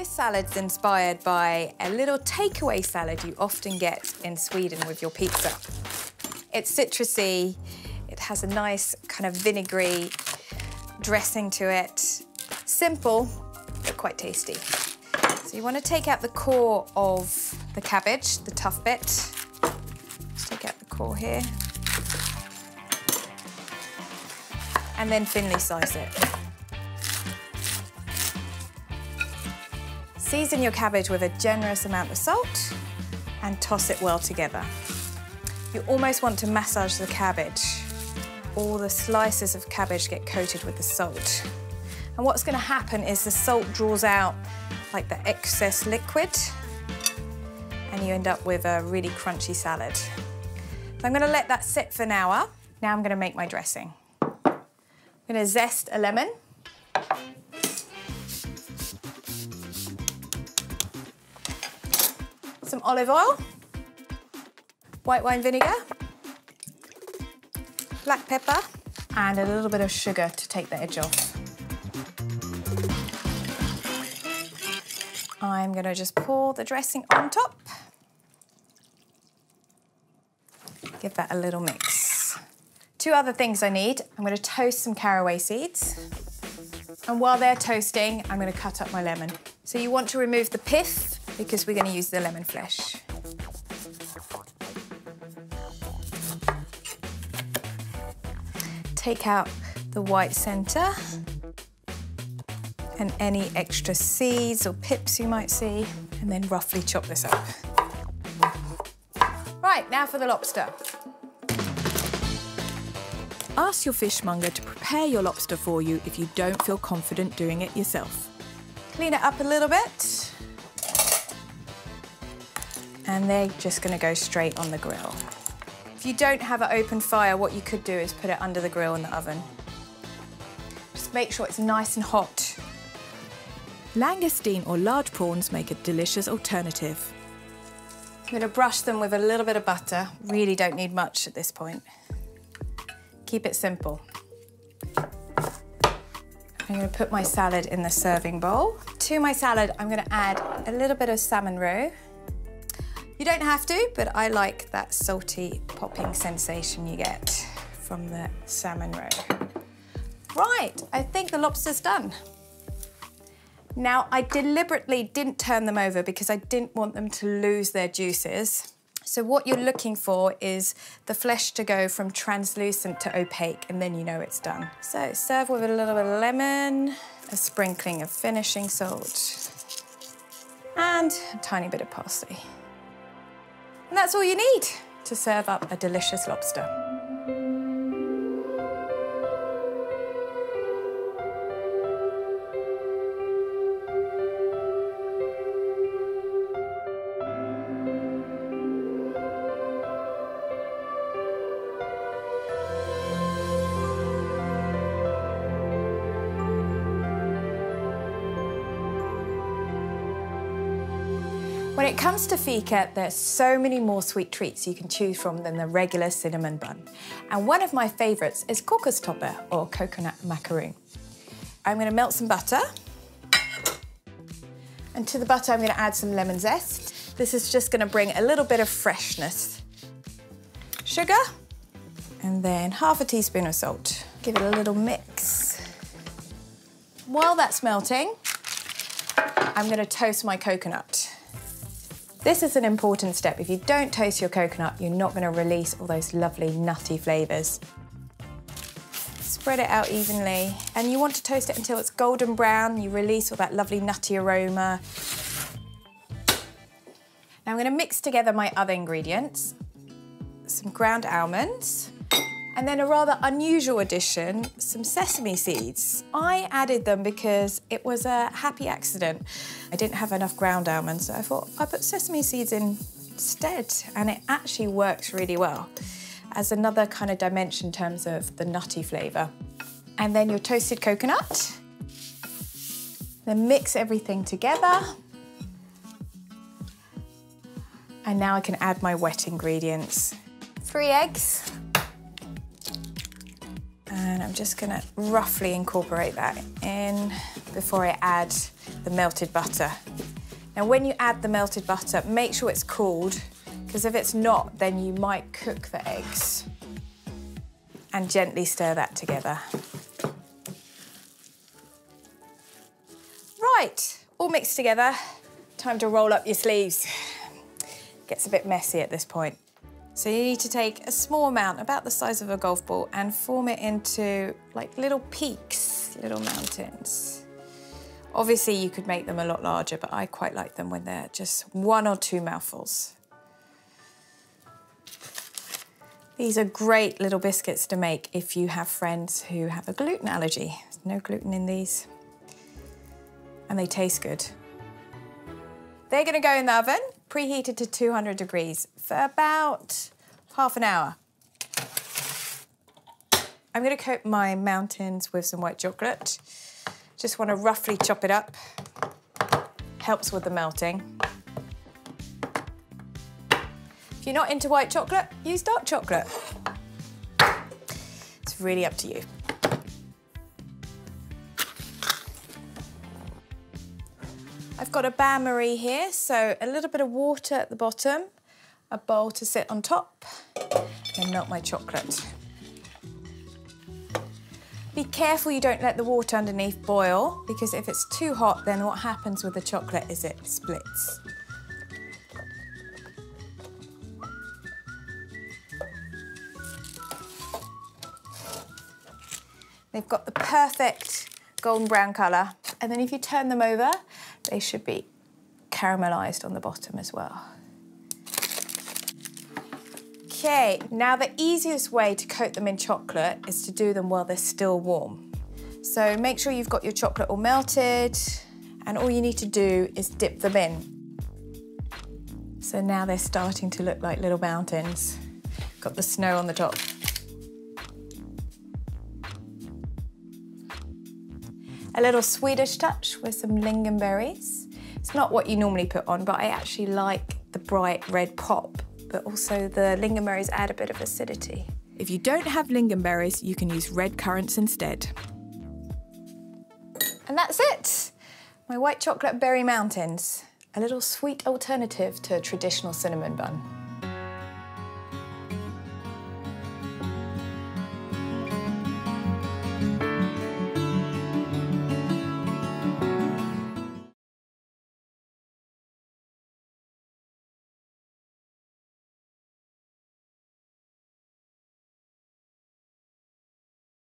This salad's inspired by a little takeaway salad you often get in Sweden with your pizza. It's citrusy, it has a nice kind of vinegary dressing to it. Simple, but quite tasty. So you want to take out the core of the cabbage, the tough bit. Just take out the core here. And then thinly slice it. Season your cabbage with a generous amount of salt and toss it well together. You almost want to massage the cabbage. All the slices of cabbage get coated with the salt. And what's going to happen is the salt draws out like the excess liquid and you end up with a really crunchy salad. So I'm going to let that sit for an hour. Now I'm going to make my dressing. I'm going to zest a lemon. Some olive oil, white wine vinegar, black pepper, and a little bit of sugar to take the edge off. I'm going to just pour the dressing on top. Give that a little mix. Two other things I need. I'm going to toast some caraway seeds. And while they're toasting, I'm going to cut up my lemon. So you want to remove the pith because we're going to use the lemon flesh. Take out the white centre and any extra seeds or pips you might see, and then roughly chop this up. Right, now for the lobster. Ask your fishmonger to prepare your lobster for you if you don't feel confident doing it yourself. Clean it up a little bit. And they're just going to go straight on the grill. If you don't have an open fire, what you could do is put it under the grill in the oven. Just make sure it's nice and hot. Langoustine or large prawns make a delicious alternative. I'm going to brush them with a little bit of butter. Really don't need much at this point. Keep it simple. I'm going to put my salad in the serving bowl. To my salad, I'm going to add a little bit of salmon roe. You don't have to, but I like that salty popping sensation you get from the salmon roe. Right, I think the lobster's done. Now, I deliberately didn't turn them over because I didn't want them to lose their juices. So what you're looking for is the flesh to go from translucent to opaque, and then you know it's done. So serve with a little bit of lemon, a sprinkling of finishing salt, and a tiny bit of parsley. And that's all you need to serve up a delicious lobster. When it comes to fika, there's so many more sweet treats you can choose from than the regular cinnamon bun. And one of my favourites is kokostoppe, or coconut macaroon. I'm going to melt some butter. And to the butter, I'm going to add some lemon zest. This is just going to bring a little bit of freshness. Sugar, and then half a teaspoon of salt. Give it a little mix. While that's melting, I'm going to toast my coconut. This is an important step. If you don't toast your coconut, you're not going to release all those lovely nutty flavours. Spread it out evenly, and you want to toast it until it's golden brown. You release all that lovely nutty aroma. Now I'm going to mix together my other ingredients. Some ground almonds, and then a rather unusual addition, some sesame seeds. I added them because it was a happy accident. I didn't have enough ground almonds, so I thought I'd put sesame seeds in instead, and it actually works really well as another kind of dimension in terms of the nutty flavour. And then your toasted coconut. Then mix everything together. And now I can add my wet ingredients. 3 eggs. And I'm just going to roughly incorporate that in before I add the melted butter. Now when you add the melted butter, make sure it's cooled, because if it's not, then you might cook the eggs. And gently stir that together. Right, all mixed together. Time to roll up your sleeves. Gets a bit messy at this point. So you need to take a small amount, about the size of a golf ball, and form it into like little peaks, little mountains. Obviously you could make them a lot larger, but I quite like them when they're just 1 or 2 mouthfuls. These are great little biscuits to make if you have friends who have a gluten allergy. There's no gluten in these. And they taste good. They're gonna go in the oven, preheated to 200 degrees for about half an hour. I'm gonna coat my mountains with some white chocolate. Just wanna roughly chop it up. Helps with the melting. If you're not into white chocolate, use dark chocolate. It's really up to you. I've got a bain-marie here, so a little bit of water at the bottom, a bowl to sit on top, and melt my chocolate. Be careful you don't let the water underneath boil, because if it's too hot, then what happens with the chocolate is it splits. They've got the perfect golden brown colour. And then if you turn them over, they should be caramelised on the bottom as well. Okay, now the easiest way to coat them in chocolate is to do them while they're still warm. So make sure you've got your chocolate all melted, and all you need to do is dip them in. So now they're starting to look like little mountains. Got the snow on the top. A little Swedish touch with some lingonberries. It's not what you normally put on, but I actually like the bright red pop, but also the lingonberries add a bit of acidity. If you don't have lingonberries, you can use red currants instead. And that's it. My white chocolate berry mountains. A little sweet alternative to a traditional cinnamon bun.